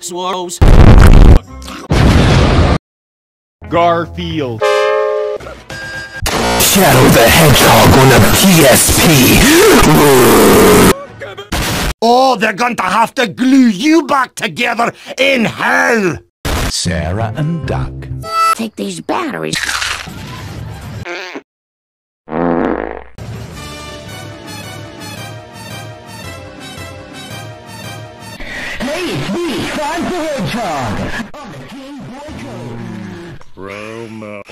Swallows. Garfield. Shadow the Hedgehog on the PSP. Oh, they're going to have to glue you back together in hell! Sarah and Duck. Take these batteries. Hey, it's me, Sonic the Hedgehog. On the Game Boy Color. Promo.